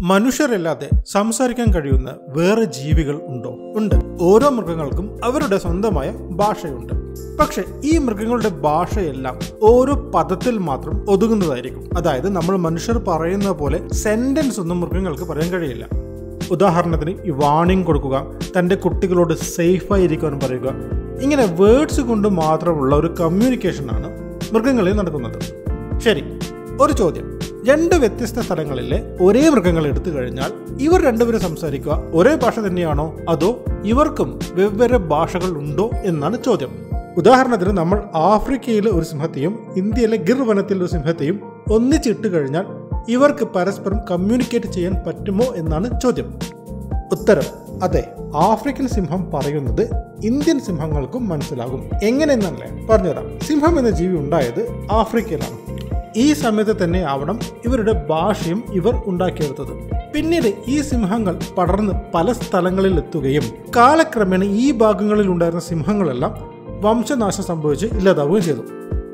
മനുഷ്യരല്ലാതെ സംസാരിക്കാൻ കഴിയുന്ന വേറെ ജീവികൾ ഉണ്ടോ? ഉണ്ട്. ഓരോ മൃഗങ്ങൾക്കും അവരുടെ സ്വന്തമായ ഭാഷയുണ്ട്. പക്ഷെ ഈ മൃഗങ്ങളുടെ ഭാഷയെല്ലാം ഓരോ പദത്തിൽ മാത്രം ഒതുങ്ങുന്നതായിരിക്കും. അതായത് നമ്മൾ മനുഷ്യർ പറയുന്ന പോലെ സെന്റൻസ് ഒന്നും മൃഗങ്ങൾക്ക് പറയാൻ കഴിയില്ല. ഉദാഹരണത്തിന് ഈ വാണിംഗ് കൊടുക്കുക, തൻ്റെ കുട്ടികളോട് സേഫായിരിക്കാൻ പറയുക, ഇങ്ങനെ വേർഡ്സ് കൊണ്ട് മാത്രമുള്ള ഒരു കമ്മ്യൂണിക്കേഷനാണ് മൃഗങ്ങളിൽ നടക്കുന്നത്. ശരി, ഒരു ചോദ്യം. രണ്ട് വ്യത്യസ്ത സ്ഥലങ്ങളിലെ ഒരേ മൃഗങ്ങൾ എടുത്തു കഴിഞ്ഞാൽ ഇവർ രണ്ടുപേരും സംസാരിക്കുക ഒരേ ഭാഷ തന്നെയാണോ, അതോ ഇവർക്കും വെവ്വേറെ ഭാഷകൾ ഉണ്ടോ എന്നാണ് ചോദ്യം. ഉദാഹരണത്തിന് നമ്മൾ ആഫ്രിക്കയിലെ ഒരു സിംഹത്തെയും ഇന്ത്യയിലെ ഗിർ വനത്തിലെ ഒരു സിംഹത്തെയും ഒന്നിച്ചിട്ട് കഴിഞ്ഞാൽ ഇവർക്ക് പരസ്പരം കമ്മ്യൂണിക്കേറ്റ് ചെയ്യാൻ പറ്റുമോ എന്നാണ് ചോദ്യം. ഉത്തരം അതെ. ആഫ്രിക്കൻ സിംഹം പറയുന്നത് ഇന്ത്യൻ സിംഹങ്ങൾക്കും മനസ്സിലാകും. എങ്ങനെയെന്നല്ലേ പറഞ്ഞുതരാം. സിംഹം എന്ന ജീവി ഉണ്ടായത് ആഫ്രിക്കയിലാണ്. ഈ സമയത്ത് തന്നെ ആവണം ഇവരുടെ ഭാഷയും ഇവർ ഉണ്ടാക്കിയെടുത്തത്. പിന്നീട് ഈ സിംഹങ്ങൾ പടർന്ന് പല സ്ഥലങ്ങളിൽ എത്തുകയും കാലക്രമേണ ഈ ഭാഗങ്ങളിൽ ഉണ്ടായിരുന്ന സിംഹങ്ങളെല്ലാം വംശനാശം സംഭവിച്ച് ഇല്ലാതാവുകയും ചെയ്തു.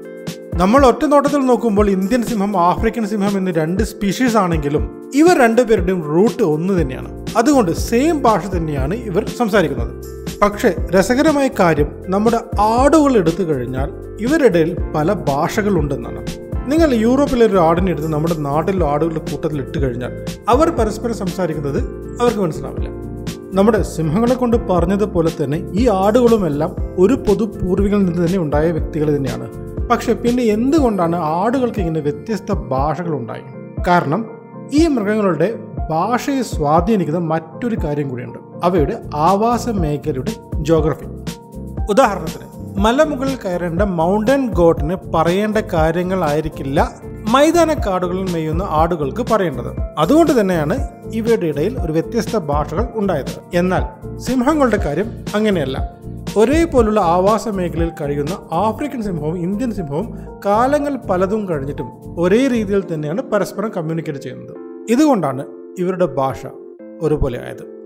നമ്മൾ ഒറ്റ നോട്ടത്തിൽ നോക്കുമ്പോൾ ഇന്ത്യൻ സിംഹം ആഫ്രിക്കൻ സിംഹം എന്ന് രണ്ട് സ്പീഷീസ് ആണെങ്കിലും ഇവർ രണ്ടുപേരുടെയും റൂട്ട് ഒന്ന് തന്നെയാണ്. അതുകൊണ്ട് സെയിം ഭാഷ തന്നെയാണ് ഇവർ സംസാരിക്കുന്നത്. പക്ഷേ രസകരമായ കാര്യം, നമ്മുടെ ആടുകൾ എടുത്തു കഴിഞ്ഞാൽ ഇവരിടയിൽ പല ഭാഷകളുണ്ടെന്നാണ്. നിങ്ങൾ യൂറോപ്പിലെ ഒരു ആടിനെ എടുത്ത് നമ്മുടെ നാട്ടിലെ ആടുകളുടെ കൂട്ടത്തിൽ ഇട്ട് കഴിഞ്ഞാൽ അവർ പരസ്പരം സംസാരിക്കുന്നത് അവർക്ക് മനസ്സിലാവില്ല. നമ്മുടെ സിംഹങ്ങളെ കൊണ്ട് പറഞ്ഞതുപോലെ തന്നെ ഈ ആടുകളുമെല്ലാം ഒരു പൊതു പൂർവികളിൽ നിന്ന് തന്നെ ഉണ്ടായ വ്യക്തികൾ തന്നെയാണ്. പക്ഷെ പിന്നെ എന്തുകൊണ്ടാണ് ആടുകൾക്ക് ഇങ്ങനെ വ്യത്യസ്ത ഭാഷകൾ ഉണ്ടായി? കാരണം ഈ മൃഗങ്ങളുടെ ഭാഷയെ സ്വാധീനിക്കുന്ന മറ്റൊരു കാര്യം കൂടിയുണ്ട്, അവയുടെ ആവാസ മേഖലയുടെ ജോഗ്രഫി. ഉദാഹരണത്തിന് മലമുകളിൽ കയറേണ്ട മൗണ്ടൻ ഗോട്ടിന് പറയേണ്ട കാര്യങ്ങളായിരിക്കില്ല മൈതാന കാടുകളിൽ മേയുന്ന ആടുകൾക്ക് പറയേണ്ടത്. അതുകൊണ്ട് തന്നെയാണ് ഇവയുടെ ഇടയിൽ ഒരു വ്യത്യസ്ത ഭാഷകൾ ഉണ്ടായത്. എന്നാൽ സിംഹങ്ങളുടെ കാര്യം അങ്ങനെയല്ല. ഒരേപോലുള്ള ആവാസ മേഖലയിൽ കഴിയുന്ന ആഫ്രിക്കൻ സിംഹവും ഇന്ത്യൻ സിംഹവും കാലങ്ങൾ പലതും കഴിഞ്ഞിട്ടും ഒരേ രീതിയിൽ തന്നെയാണ് പരസ്പരം കമ്മ്യൂണിക്കേറ്റ് ചെയ്യുന്നത്. ഇതുകൊണ്ടാണ് ഇവരുടെ ഭാഷ ഒരുപോലെ ആയത്.